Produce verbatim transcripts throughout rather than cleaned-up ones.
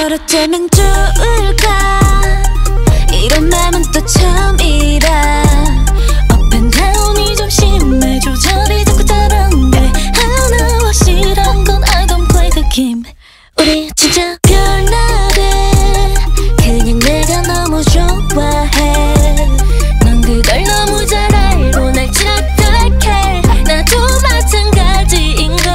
어쩌면 좋을까 이런 맘은 또 처음이라 Up and down이 좀 심해 조절이 자꾸 다른데 하나 확실한 건 I don't play the game 우리 진짜 별나래 그냥 내가 너무 좋아해 넌 그걸 너무 잘 알고 날 착각해 나도 마찬가지인걸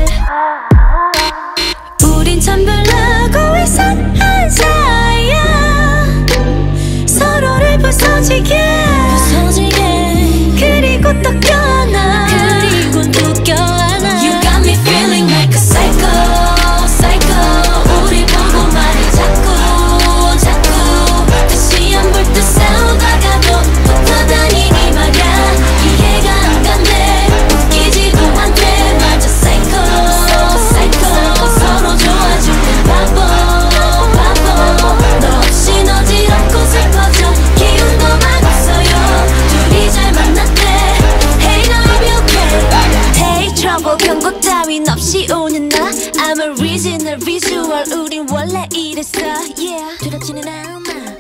우린 참 별나고 이상한 사이야 서로를 부서지게 부서지게 그리고 또 껴안아 그리고 또 껴안아 You got me feeling like a psycho psycho 우리 보고 말이 자꾸 자꾸 다시 안 볼 듯 싸우다가도 붙어 다니니 말야 이해가 안 간대 웃기지도 않대 맞아 psycho psycho 서로 좋아주는 바보 바보 너 없인 어지럽고 슬퍼져 기운도 막 없어요 둘이 잘 만났대 Hey now I'm okay Hey trouble 경고 따윈 없이 오는 나 I'm a original visual 우린 원래 이랬어 Yeah 두렵지는 않아